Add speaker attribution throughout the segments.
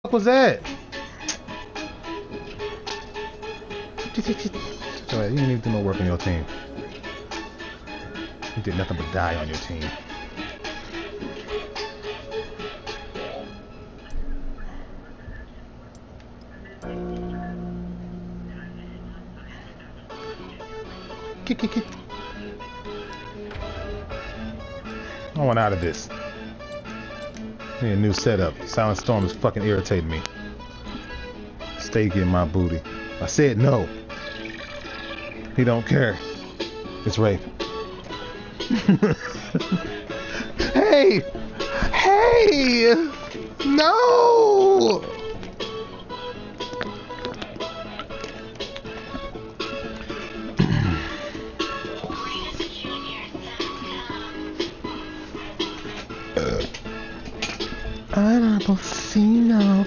Speaker 1: What was that? You didn't even do no work on your team. You did nothing but die on your team. Kick. I want out of this. I need a new setup. Silent Storm is fucking irritating me. Stay getting my booty. I said no. He don't care. It's rape. Hey! Hey! No! Bocino.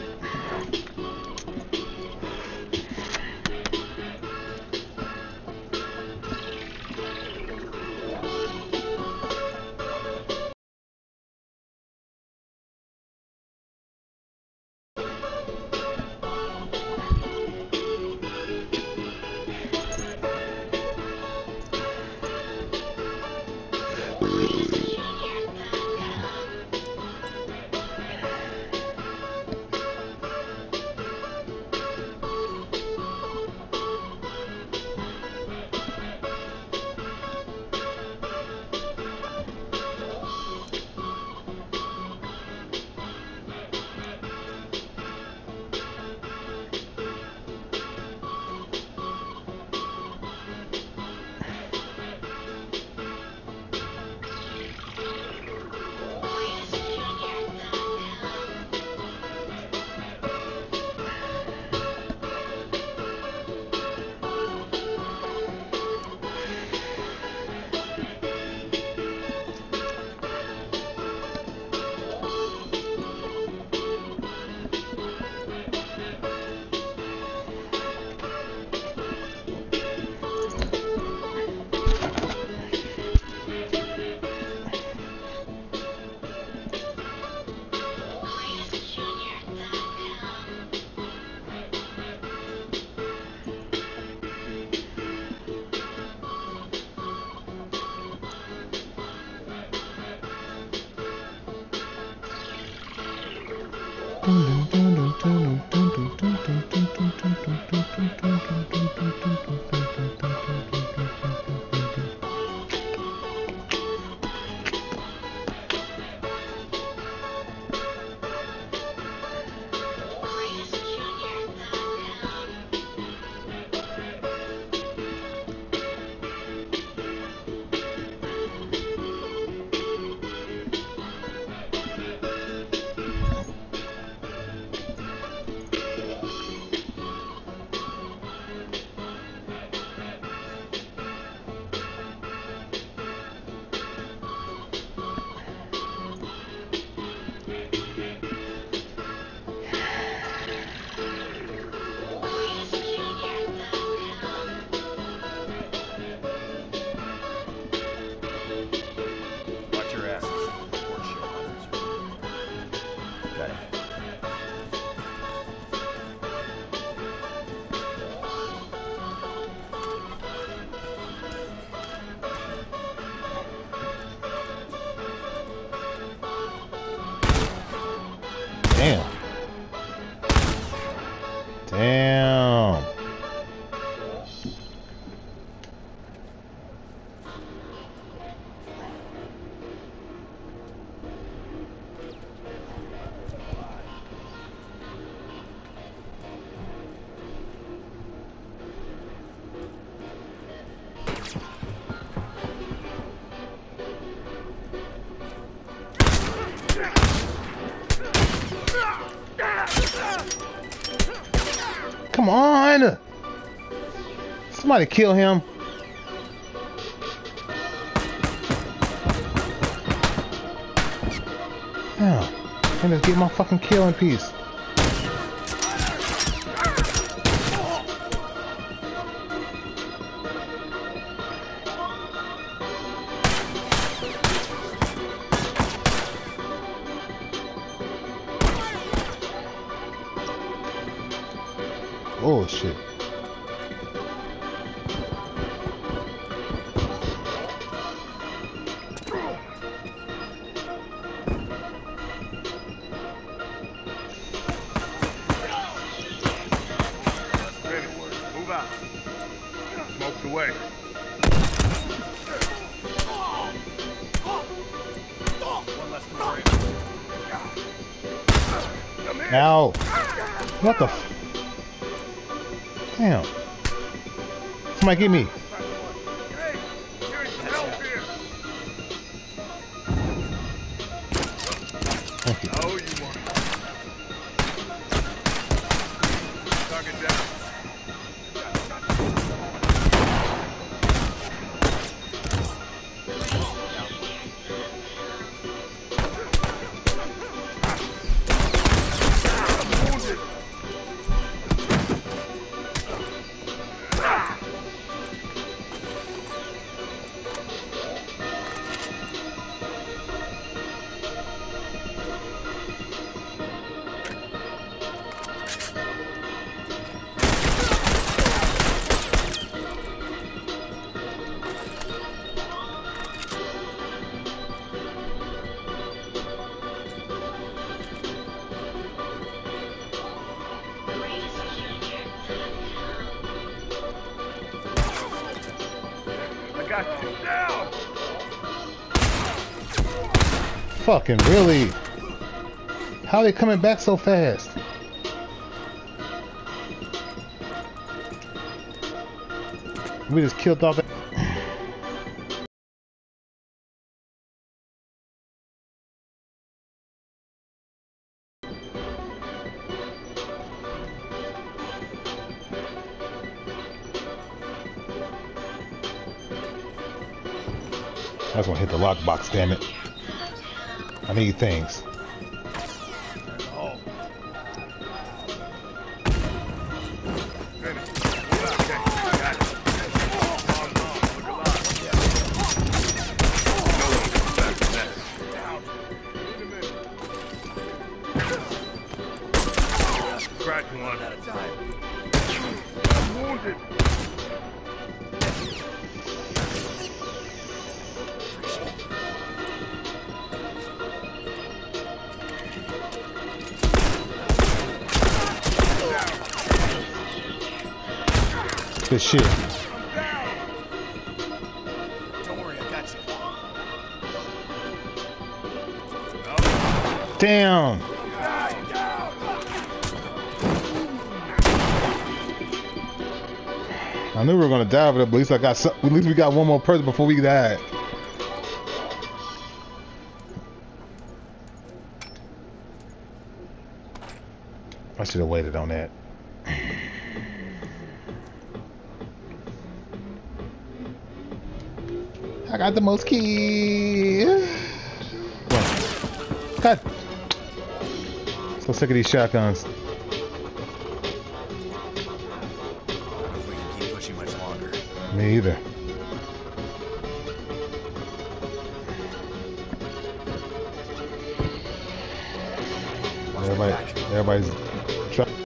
Speaker 1: Damn. Damn. Come on! Somebody kill him. Yeah, I'm gonna get my fucking kill in peace. bullshit.
Speaker 2: Move out. Smoked away.
Speaker 1: Ow! What the f... Damn. Somebody get me.
Speaker 2: Hey, here's some help here.
Speaker 1: Thank you.
Speaker 2: Oh, you want target down. Got you down.
Speaker 1: Fucking really? How are they coming back so fast? We just killed all that. I just want to hit the lockbox, damn it. I need things.
Speaker 2: Oh. Finish. Move out. Okay. Got it. Look alive. Yeah. No one comes back from that. Down. Wait a minute. Scratch one at a time. I'm wounded.
Speaker 1: Good shit.
Speaker 2: Don't worry, I got you.
Speaker 1: Damn. I knew we were gonna die with it, but at least I got some, at least we got one more person before we died. I should have waited on that. I got the most keys. Cut. So sick of these shotguns.
Speaker 3: I don't know if we can keep pushing much longer.
Speaker 1: Me either. Everybody's trying.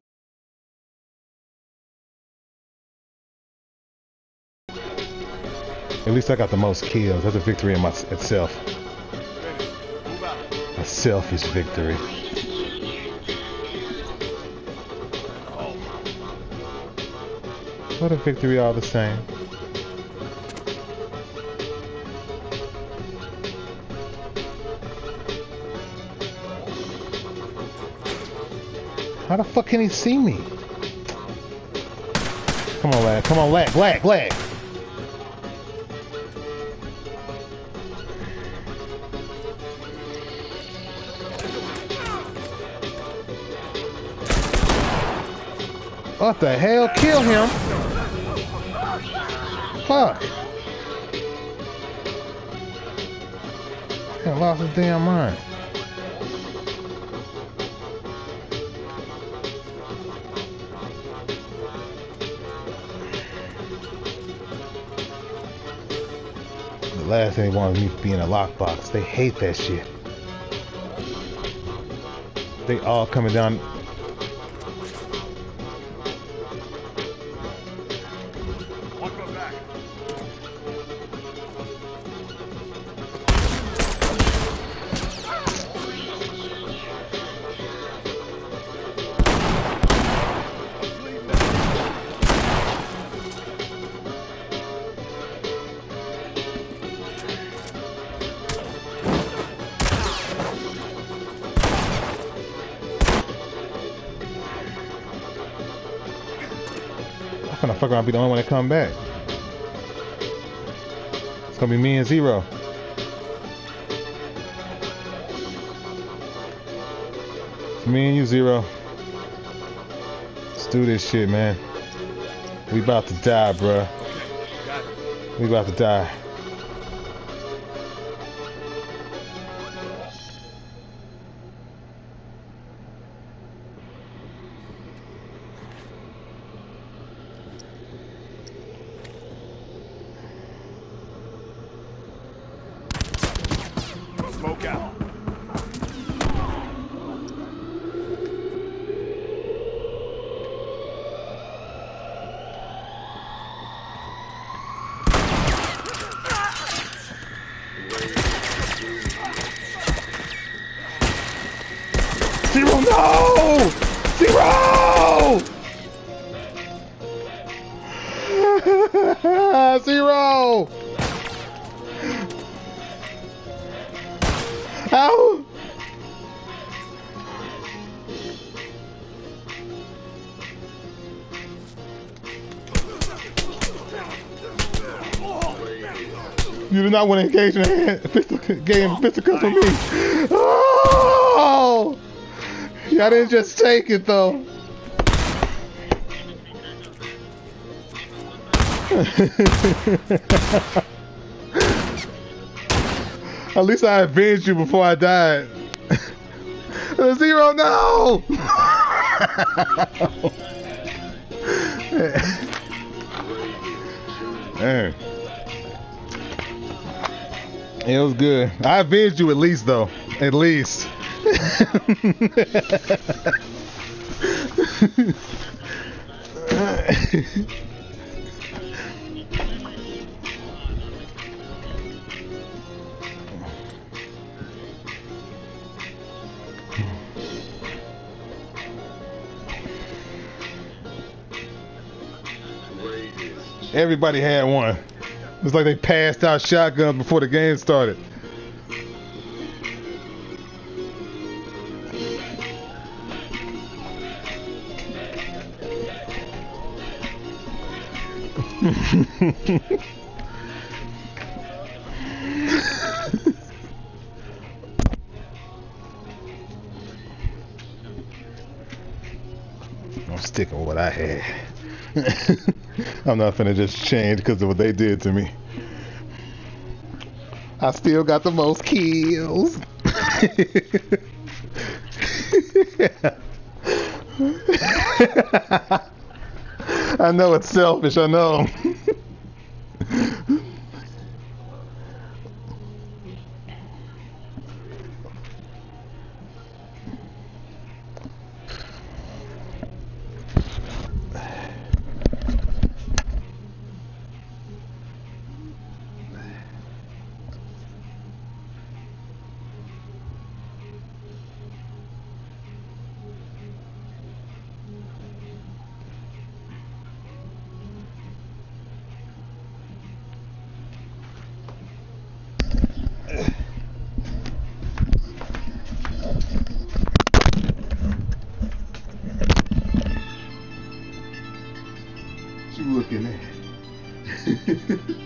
Speaker 1: At least I got the most kills. That's a victory in itself. A selfish victory. What a victory all the same. How the fuck can he see me? Come on, lad. Come on, lag. What the hell? Kill him! Fuck! I lost his damn mind. The last thing they wanted me to be in a lockbox. They hate that shit. They all coming down. I'm finna fuck around, be the only one that come back. It's gonna be me and Zero. It's me and you, Zero. Let's do this shit, man. We about to die, bruh.
Speaker 2: Got it.
Speaker 1: We about to die.
Speaker 2: Smoke out.
Speaker 1: Zero, no! Zero! Zero! How? You did not want to engage in a pistol game, fisticuffs with me. Oh! Y'all didn't just take it though. At least I avenged you before I died. Zero, no! Man. It was good. I avenged you at least though. At least. Everybody had one. It's like they passed out shotguns before the game started. I'm sticking with what I had. I'm not finna just change because of what they did to me. I still got the most kills. I know it's selfish, I know. You looking at?